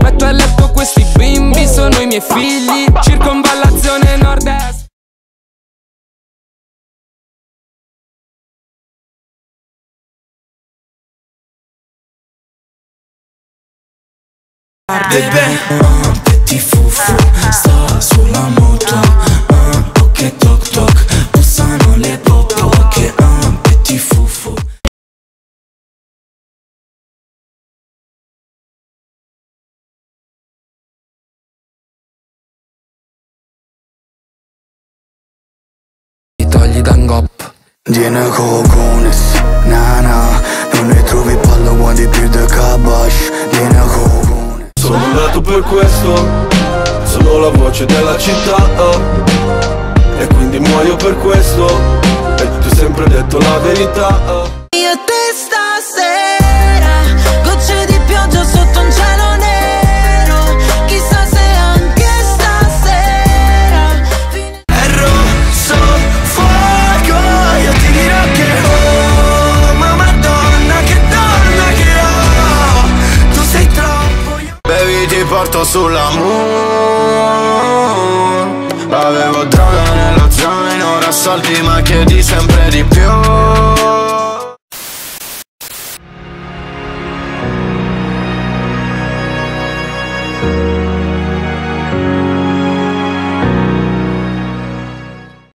Metto a letto questi bimbi, sono i miei figli. Circonvallazione nord-est. Bebè, petit fufu, sta sulla moto, ok toc toc, bussano le popoche, petit fufu. Ti togli d'angop. Tiene cocones, nana, non ne trovi palla quanti più di cabash. Tiene cocones. Sono nato per questo, sono la voce della città, e quindi muoio per questo, e ti ho sempre detto la verità. Io e te stasera, gocce di pioggia sotto un cielo nero. Chissà se anche stasera È rosso fuoco, io ti dirò che oh, ma madonna che ho. Tu sei troppo. Baby ti porto sulla moon. Avevo droga nello zaino, ora soldi ma chiedi sempre di più.